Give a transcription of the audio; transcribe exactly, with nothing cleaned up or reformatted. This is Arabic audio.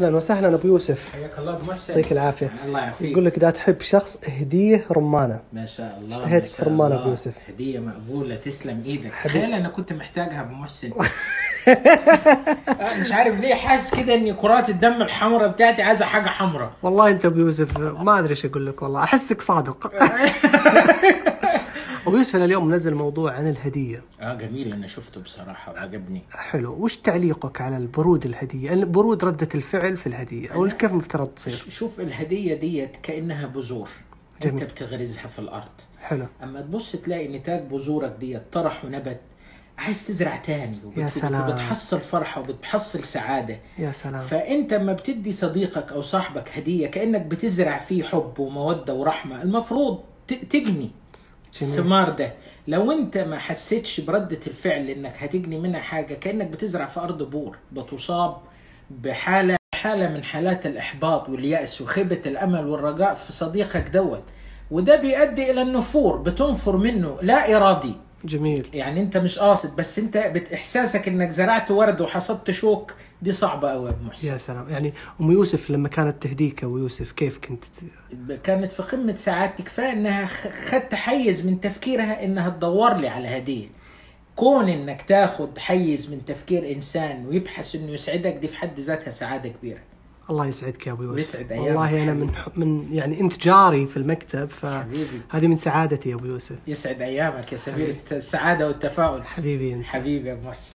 أهلا وسهلا أبو يوسف. حياك الله أبو محسن. يعطيك العافية. الله يعافيك. يقول لك إذا تحب شخص هدية رمانة. ما شاء الله. اشتهيتك في رمانة أبو يوسف. هدية مقبولة، تسلم إيدك. حبيب. تخيل أنا كنت محتاجها أبو محسن. مش عارف ليه حاسس كده إن كرات الدم الحمراء بتاعتي عايزة حاجة حمراء. والله أنت أبو يوسف ما أدري إيش أقول لك، والله أحسك صادق. أبو يوسف أنا اليوم منزل موضوع عن الهدية. آه جميل، أنا شفته بصراحة وعجبني. حلو، وش تعليقك على البرود الهدية؟ البرود ردة الفعل في الهدية أو كيف مفترض تصير؟ شوف الهدية ديت كأنها بذور. جميل. أنت بتغرزها في الأرض. حلو. أما تبص تلاقي نتاج بذورك ديت طرح ونبت، عايز تزرع تاني وبت... يا سلام. وبتحصل فرحة وبتحصل سعادة. يا سلام. فأنت ما بتدي صديقك أو صاحبك هدية كأنك بتزرع فيه حب ومودة ورحمة، المفروض ت... تجني الثمار ده. لو انت ما حسيتش بردة الفعل انك هتجني منها حاجة، كأنك بتزرع في أرض بور بتصاب بحالة حالة من حالات الإحباط واليأس وخيبة الأمل والرجاء في صديقك دوت، وده بيؤدي إلى النفور، بتنفر منه لا إرادي. جميل. يعني انت مش قاصد، بس انت بإحساسك انك زرعت ورد وحصدت شوك، دي صعبة قوي يا ابو محسن. يا سلام. يعني أم يوسف لما كانت تهديك أبو يوسف كيف كنت؟ كانت في قمة سعادتي، كفاية انها خدت حيز من تفكيرها انها تدور لي على هدية. كون انك تاخد حيز من تفكير انسان ويبحث انه يسعدك، دي في حد ذاتها سعادة كبيرة. الله يسعدك يا ابو يوسف. ويسعد ايامك. والله انا من من يعني انت جاري في المكتب، فهذه من سعادتي يا ابو يوسف. يسعد ايامك يا سفير السعادة والتفاؤل. حبيبي انت. حبيبي يا ابو محسن.